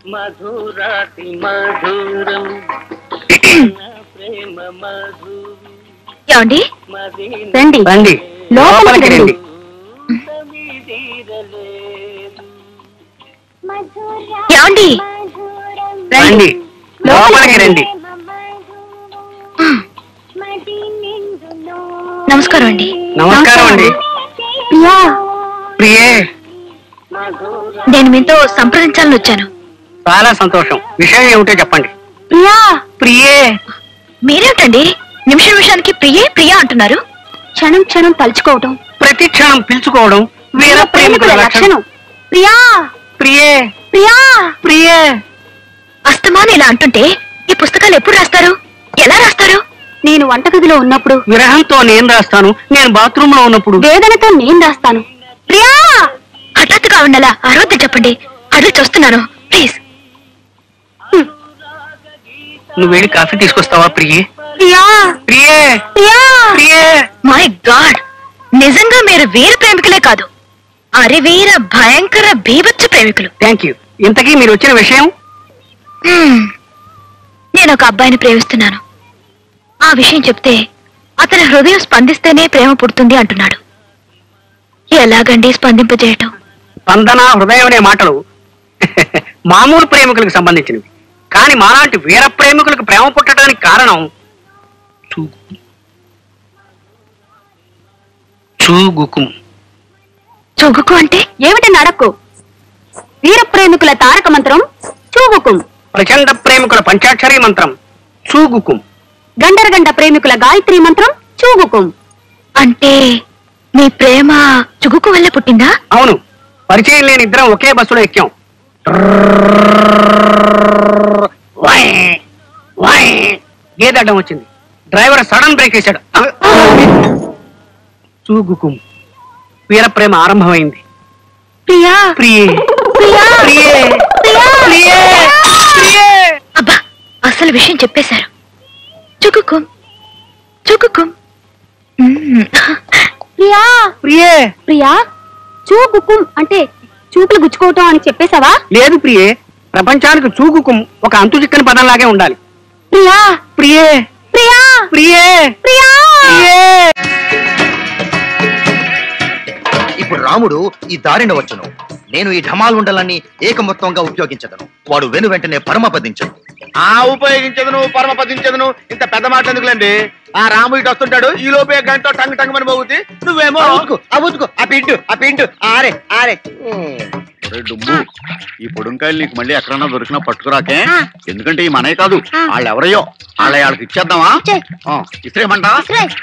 మధురాతి మధురం ప్రేమ మధు. ఏమండి రండి రండి లోపలికి రండి. ఏమండి రండి లోపలికి రండి. నమస్కారం అండి. నమస్కారం అండి. ప్రియే, నేను మీతో సంప్రదించాలని వచ్చాను. చాలా సంతోషం. విషయం ఏమిటో చెప్పండి. ప్రియే, మీరేమిటండి నిమిషానికి ప్రియే ప్రియా అంటున్నారు? క్షణం క్షణం తలుచుకోవడం, ప్రతి క్షణం పిలుచుకోవడం వీర ప్రేమికుల లక్షణం. ప్రియా ప్రియే, ప్రియా ప్రియే. అస్తమానం ఇలా అంటుంటే ఈ పుస్తకాలు ఎప్పుడు రాస్తారు? ఎలా రాస్తారు? నేను వంటగదిలో ఉన్నప్పుడు విరహంతో నేను రాస్తాను, నేను బాత్రూమ్ లో ఉన్నప్పుడు వేదనతో నేను రాస్తాను. ప్రియా హఠాత్తుగా ఉండాలా? ఆరోగ్యం చెప్పండి, అడుగు చూస్తున్నాను ప్లీజ్. నువ్వు వెళ్ళి కాఫీ తీసుకొస్తావా ప్రియే? ప్రియా ప్రియే, ప్రియా ప్రియే. మై గాడ్, నిజంగా మీరు వీర ప్రేమికులే కాదు, అరివీర భయంకర బీభత్స ప్రేమికులు. Thank you. ఇంతకీ మీరు వచ్చిన విషయం? నేను ఒక అబ్బాయిని ప్రేమిస్తున్నాను. ఆ విషయం చెప్తే అతని హృదయం స్పందిస్తేనే ప్రేమ పుడుతుంది అంటున్నాడు. ఎలాగండి స్పందింపజేయటం? స్పందన, హృదయం అనే మాటలు మామూలు ప్రేమికులకు సంబంధించినవి. కానీ మాలాంటి వీర ప్రేమికులకు ప్రేమ పుట్టడానికి కారణం చూగుకుం. చూగుకు అంటే ఏమిటని అడక్కు. వీర ప్రేమికుల తారక మంత్రం చూగుకుం. ప్రచండ ప్రేమికుల పంచాక్షరీ మంత్రం చూగుకుం. గండరగండ ప్రేమికుల గాయత్రి మంత్రం చూగుకుం. అంటే మీ ప్రేమ చుగుకు వల్ల పుట్టిందా? అవును. పరిచయం లేని ఇద్దరం ఒకే బస్సులో ఎక్కాం. గేదడ్డం వచ్చింది. డ్రైవర్ సడన్ బ్రేక్ వేశాడు. చూగుకుం. వీర ప్రేమ ఆరంభమైంది. ప్రియా ప్రియే, ప్రియా ప్రియే, ప్రియే, ప్రియే. అబ్బా, అసలు విషయం చెప్పేశారు. చుగుకుం చుగుకుం. ప్రియా ప్రియే, ప్రియా చూగుకుం అంటే చూపులు గుచ్చుకోవటం అని చెప్పేశావా? లేదు ప్రియే, ప్రపంచానికి చూగుకుం ఒక అంతు చిక్కని పదంలాగే ఉండాలి. ప్రియా ప్రియే, ప్రియా ప్రియే, ప్రియా. ప్రియే. ఇప్పుడు రాముడు ఈ దారిన వచ్చును. నేను ఈ ఢమాలుండలన్నీ ఏకమొత్తంగా ఉపయోగించదను. వాడు వెను వెంటనే పరమపదించను. ఉపయోగించదును, పరమపదించదును. ఇంత పెద్ద మాట ఎందుకులండి? ఆ రాము ఇటు వస్తుంటాడు, ఈ లోపే గంట టంగ్ టంగ్ అని పోగుతుంది. నువ్వేమో ఆ పిండు ఆరే ఆరే. ఈ పొడుంకాయలు నీకు మళ్ళీ ఎక్కడన్నా దొరికినా పట్టుకురాకే. ఎందుకంటే ఈ మనమే కాదు, వాళ్ళు ఎవరయ్యో వాళ్ళకి ఇచ్చేద్దామా? ఇస్త్రేమంటా?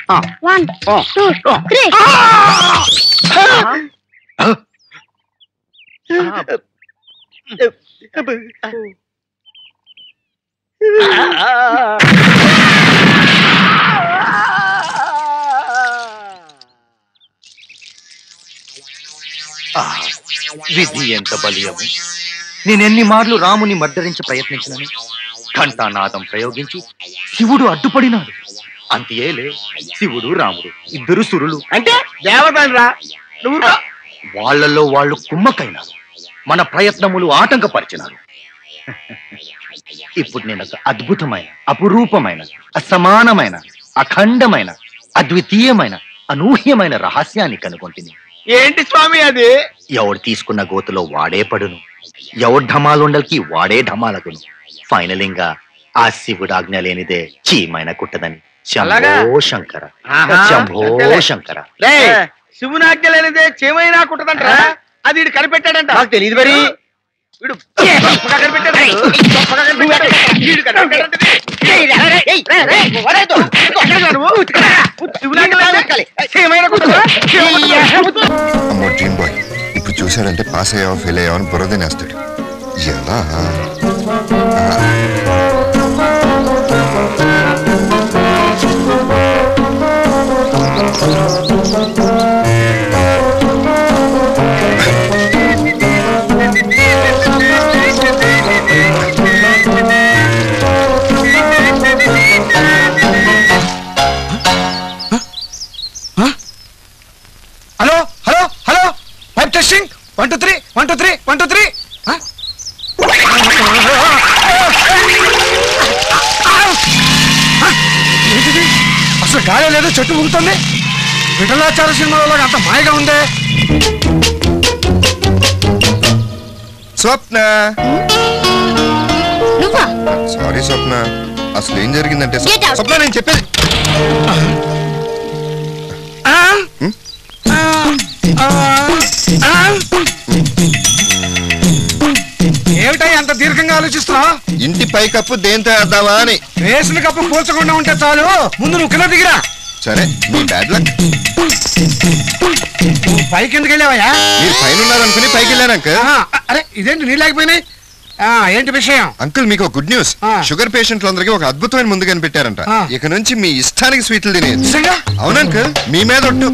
విధి ఎంత బలీయము! నేనెన్ని మార్లు రాముని మర్దరించి ప్రయత్నించినను ఘంటానాదం ప్రయోగించి శివుడు అడ్డుపడినాడు. అంతేలే, శివుడు రాముడు ఇద్దరు సురులు అంటే దేవతరా. నువ్వు వాళ్లలో వాళ్ళు కుమ్మకైనారు. మన ప్రయత్నములు ఆటంకపరిచినారు. ఇప్పుడు నేను ఒక అద్భుతమైన, అపురూపమైన, అసమానమైన, అఖండమైన, అద్వితీయమైన, అనూహ్యమైన రహస్యాన్ని కనుగొంటిని. ఏంటి స్వామి అది? ఎవడు తీసుకున్న గోతులో వాడే పడును, ఎవడు ఢమాలుండల్కి వాడే ఢమాలగును. ఫైనలింగ్ గా ఆ శివుడు ఆజ్ఞ లేనిదే చీమైన కుట్టదని. శంభో శంకర, శంభో శంకర. శివుని ఆజ్ఞ లేనిదే చేమైనా కుట్టదంట. అది వీడు కనిపెట్టాడంట. నాకు తెలియదు మరి. వీడు ఇప్పుడు చూశాడంటే పాస్ అయ్యావా ఫెయిల్ అయ్యావని బురదనేస్తాడు. ఎలా టెస్టింగ్ 1 2 3 1 2 3 1 2 3. గాలి లేదు, చెట్టు ఊగుతుంది. విఠలాచార్య సినిమాలో అంత మాయగా ఉందే. స్వప్న, సారీ స్వప్న, అసలు ఏం జరిగిందంటే స్వప్న నేను చెప్పేది ఏమిటా అంత దీర్ఘంగా ఆలోచిస్తున్నావు? ఇంటి పైకప్పు దేంతో వేద్దామా అని. వేసిన కప్పు కూల్చకుండా ఉంటే చాలు, ముందు నువ్వు కింద దిగిరా. సరే, మీ బ్యాడ్ లక్. పైకి ఎందుకు వెళ్ళావయ్యా? మీరు పైన ఉన్నారనుకుని పైకి వెళ్ళాను అంకుల్. అరే ఇదేంటి నీళ్ళు లేకపోయినాయి? ఏంటి విషయం? అంకుల్ మీకు గుడ్ న్యూస్. షుగర్ పేషెంట్లందరికీ ఒక అద్భుతమైన ముందు కనిపెట్టారంట. ఇక నుంచి మీ ఇష్టానికి స్వీట్లు తినేది. అవును అంకుల్, మీ మీద ఒట్టు.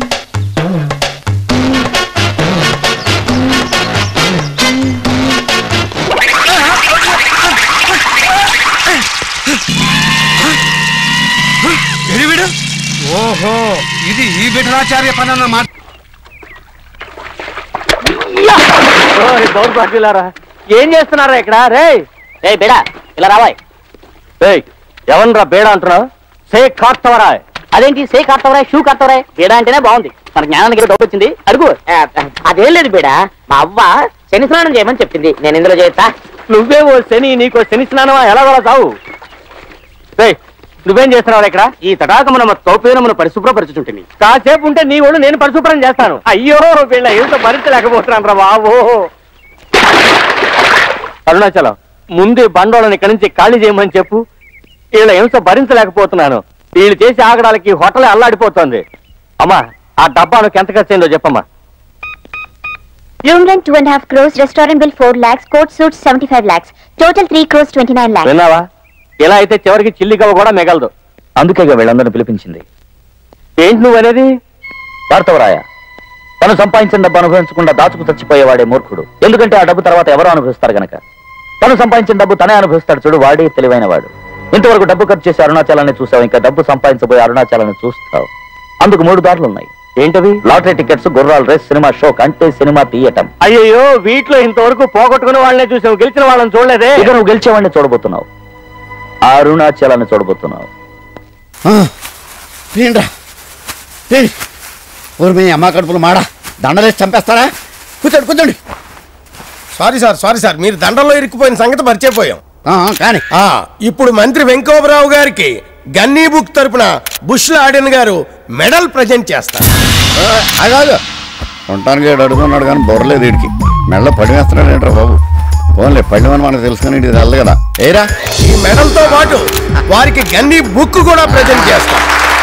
ఓహో, ఇది ఈ విఠలాచార్య పని అన్నమాట. దౌర్భాగ్యులారా, ఏం చేస్తున్నారా ఇక్కడ? రే రే బేడా, ఇలా రావాయ్. ఎవరిరా బేడా అంటున్నావు? సే కార్తవరా. అదేంటి సే కార్తవరా, షూ కార్తవరా? బేడా అంటేనే బాగుంది. మన జ్ఞానానికి డౌట్ వచ్చింది, అడుగు. అదేం లేదు బేడా, మా అవ్వ శని స్నానం చేయమని చెప్పింది, నేను ఇందులో చేస్తా. నువ్వే ఓ శని, నీకో శని స్నానమా? ఎలా కూడా చావు. నువ్వేం చేస్తున్నావు ఇక్కడ? ఈ తటాకమున తోపేనమును పరిశుభ్రపరచుంటుంది. కాసేపు ఉంటే నీ ఒళ్ళు నేను పరిశుభ్రం చేస్తాను. అయ్యో వీళ్ళ ఎంత భరించలేకపోతున్నాను రా బాబు. అరుణాచలం, ముందే బండోళ్ళని ఇక్కడి నుంచి ఖాళీ చేయమని చెప్పు. వీళ్ళ హింస భరించలేకపోతున్నాను. వీళ్ళు చేసి ఆగడానికి హోటలే అల్లాడిపోతుంది. అమ్మా, ఆ డబ్బానికి ఎంత ఖర్చు అయిందో చెప్పమ్మా. Room rent 2.5 crores, restaurant bill 4 lakhs, court suits 75 lakhs, total 3 crores 29 lakhs. విన్నావా? ఇలా అయితే చివరికి చిల్లిగవ్వ కూడా మిగలదు. అందుకే వీళ్ళందరినీ పిలిపించింది. ఏంటి నువ్వనేది? కార్తవరాయ, తను సంపాదించిన డబ్బు అనుభవించకుండా దాచుకు చచ్చిపోయేవాడే మూర్ఖుడు. ఎందుకంటే ఆ డబ్బు తర్వాత ఎవరో అనుభవిస్తారు గనక. తను సంపాదించిన డబ్బు తనే అనుభవిస్తాడు చూడు, వాడే తెలివైన వాడు. ఇంతవరకు డబ్బు ఖర్చు చేసి అరుణాచలాన్ని చూసావు, ఇంకా డబ్బు సంపాదించబోయే అరుణాచలాన్ని చూస్తావు. అందుకు 3 దారులు ఉన్నాయి. ఏంటవి? లాటరీ టికెట్స్, గుర్రాల రేస్, సినిమా షో, కంటే సినిమా తీయటం. అయ్యో, వీటిలో ఇంతవరకు పోగొట్టుకునే వాళ్ళనే చూసావు, గెలిచిన వాళ్ళని చూడలేదే. ఇక నువ్వు గెలిచేవాడిని చూడబోతున్నావు, అరుణాచలాన్ని చూడబోతున్నావు. మీ అమ్మ కడుపులు మాడా, దండలేసి చంపేస్తారా? కూర్చోండి కూర్చోండి. సారీ సార్, మీరు దండంలో ఇరుక్కుపోయిన సంగతి మర్చిపోయాం. కానీ ఇప్పుడు మంత్రి వెంకటరావు గారికి గన్నీ బుక్ తరపున బుష్ లాడెన్ గారు మెడల్ ప్రజెంట్ చేస్తారు. కాదు, ఉండటానికి అడుగుతున్నాడు కానీ బొరలేదు వీడికి. మెడలో పడి వేస్తున్నాడు ఏంట్రా బాబు. ఓన్లే పడివని మనకు తెలుసుకుని ఇది వెళ్ళదు కదా. ఏరా, ఈ మెడల్ తో పాటు వారికి గన్నీ బుక్ కూడా ప్రజెంట్ చేస్తాం.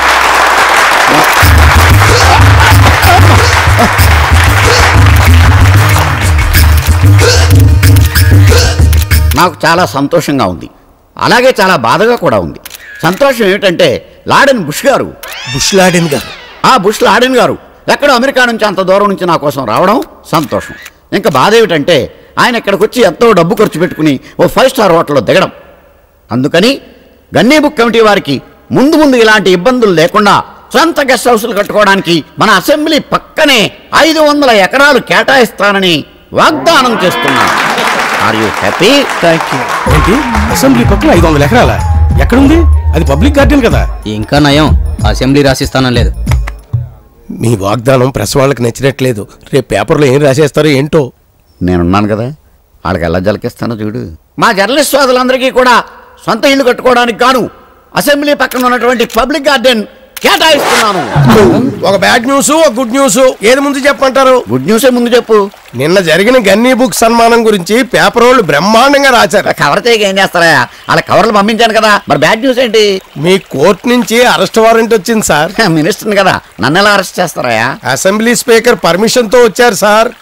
నాకు చాలా సంతోషంగా ఉంది, అలాగే చాలా బాధగా కూడా ఉంది. సంతోషం ఏమిటంటే లాడెన్ బుష్ గారు, బుష్ లాడెన్ గారు ఎక్కడో అమెరికా నుంచి అంత దూరం నుంచి నా కోసం రావడం సంతోషం. ఇంకా బాధ ఏమిటంటే ఆయన ఇక్కడికి వచ్చి ఎంతో డబ్బు ఖర్చు పెట్టుకుని ఓ 5 స్టార్ హోటల్లో దిగడం. అందుకని గన్నీ బుక్ కమిటీ వారికి ముందు ఇలాంటి ఇబ్బందులు లేకుండా సొంత గెస్ట్ హౌస్లు కట్టుకోవడానికి మన అసెంబ్లీ పక్కనే 500 ఎకరాలు కేటాయిస్తానని వాగ్దానం చేస్తున్నాను. Are you happy? ఏంటి, అసెంబ్లీ పక్కన 500 ఎకరాల? ఎక్కడుంది అది? పబ్లిక్ గార్డెన్ కదా. ఇంకా నయం, అసెంబ్లీ రాసిస్తానం లేదు. మీ వాగ్దానం ప్రెస్ వాళ్ళకి నచ్చినట్లేదు. రేపు పేపర్లో ఏం రాసేస్తారో ఏంటో. నేనున్నాను కదా, వాళ్ళకి ఎలా జలకిస్తానో చూడు. మా జర్నలిస్ట్ సోదరులందరికీ కూడా సొంత ఇల్లు కట్టుకోవడానికి గాను అసెంబ్లీ పక్కన ఉన్నటువంటి పబ్లిక్ గార్డెన్ కేటాయిస్తున్నాను. ఒక బ్యాడ్ న్యూస్, ఒక గుడ్ న్యూస్, ఏది ముందు చెప్పంటారు? గుడ్ న్యూసే ముందు చెప్పు. నిన్న జరిగిన గన్నీ బుక్ సన్మానం గురించి పేపర్ వాళ్ళు బ్రహ్మాండంగా రాశారు. కవర్ తీగ ఏం చేస్తారా? వాళ్ళ కవర్లు పంపించాను కదా. మరి బ్యాడ్ న్యూస్ ఏంటి? మీ కోర్టు నుంచి అరెస్ట్ వారెంట్ వచ్చింది సార్. మినిస్టర్ కదా, నన్ను ఎలా అరెస్ట్ చేస్తారా? అసెంబ్లీ స్పీకర్ పర్మిషన్ తో వచ్చారు సార్.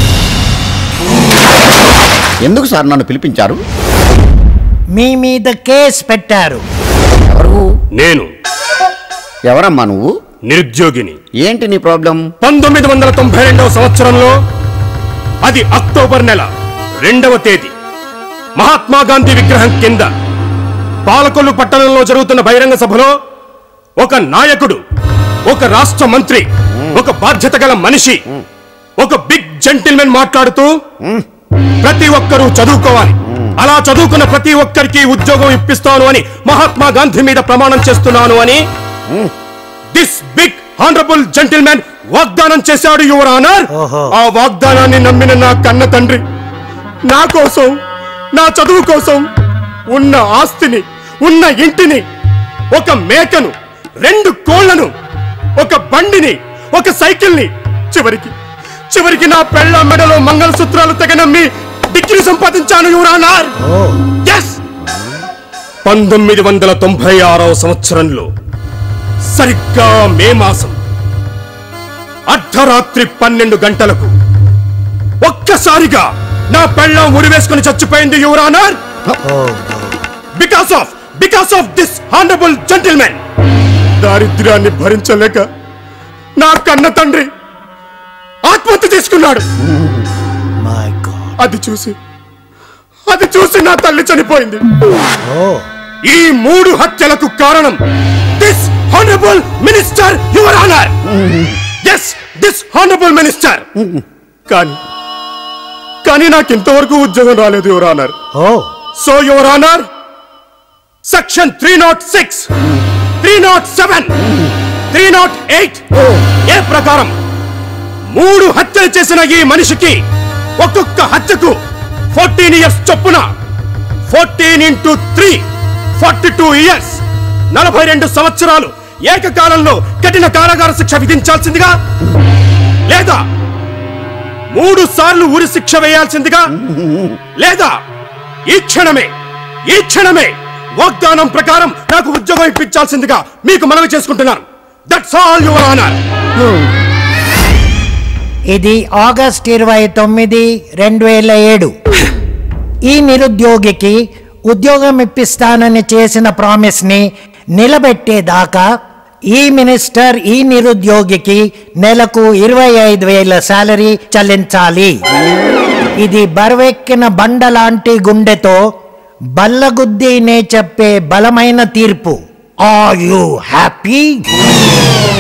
ఎందుకు సార్ నన్ను పిలిపించారు? మీ మీద కేసు పెట్టారు. ఎవరు? నేను. ఎవరమ్మా నువ్వు? నిరుద్యోగిని. ఏంటి నీ ప్రాబ్లం? 1992వ సంవత్సరంలో అది అక్టోబర్ నెల 2వ తేదీ మహాత్మా గాంధీ విగ్రహం కింద పాలకొల్లు పట్టణంలో జరుగుతున్న బహిరంగ సభలో ఒక నాయకుడు, ఒక రాష్ట్ర మంత్రి, ఒక బాధ్యత గల మనిషి, ఒక బిగ్ జెంటిల్మెన్ మాట్లాడుతూ ప్రతి ఒక్కరూ చదువుకోవాలి, అలా చదువుకున్న ప్రతి ఒక్కరికి ఉద్యోగం ఇప్పిస్తాను అని మహాత్మా గాంధీ మీద ప్రమాణం చేస్తున్నాను అని దిస్ బిగ్ హానరబుల్ జెంటిల్మెన్ వాగ్దానం చేశాడు యువర్ ఆనర్. ఆ వాగ్దానాన్ని నమ్మిన నా కన్న తండ్రి నా కోసం, నా చదువు కోసం ఉన్న ఆస్తిని, ఉన్న ఇంటిని, ఒక మేకను, 2 కోళ్లను, ఒక బండిని, ఒక సైకిల్ ని, చివరికి నా పెళ్ళ మెడలో మంగళసూత్రాలు తెగనమ్మి డిగ్రీ సంపాదించాను యువర్ ఆనర్. yes 1996వ సంవత్సరంలో సరిగ్గా మే మాసం అర్ధరాత్రి 12 గంటలకు ఒక్కసారిగా నా పెళ్ళం ఉరివేసుకుని చచ్చిపోయింది your honour. Because of this honourable gentlemen. దారిద్ర్యాన్ని భరించలేక నా కన్న తండ్రి ఆత్మహత్య చేసుకున్నాడు. అది చూసి నా తల్లి చనిపోయింది. ఈ 3 హత్యలకు కారణం this honourable minister your honour. yes this honourable minister. కానీ నాకు ఇంతవరకు ఉద్యోగం రాలేదు your honour. So your honour, section 306, 307, 308 A ప్రకారం 3 హత్యలు చేసిన ఈ మనిషికి ఒక్కొక్క హత్యకు 14 ఇయర్స్ చొప్పున 14 into 3 42 ఇయర్స్ 42 సంవత్సరాలు ఏకకాలంలో కఠిన కారాగార శిక్ష విధించాల్సిందిగా, లేదా 3 సార్లు ఉరి శిక్ష వేయాల్సిందిగా, లేదా ఈ క్షణమే వాగ్దానం ప్రకారం నాకు ఉద్యోగం ఇప్పించాల్సిందిగా మీకు మనవి చేసుకుంటున్నాను. That's all your honour. ఇది ఆగస్ట్ 29, 2007. ఈ నిరుద్యోగికి ఉద్యోగం ఇప్పిస్తానని చేసిన ప్రామిస్ ని నిలబెట్టేదాకా ఈ మినిస్టర్ ఈ నిరుద్యోగికి నెలకు 25,000 శాలరీ చెల్లించాలి. ఇది బరువెక్కిన బండ లాంటి గుండెతో బల్లగుద్దినే చెప్పే బలమైన తీర్పు. Are you happy?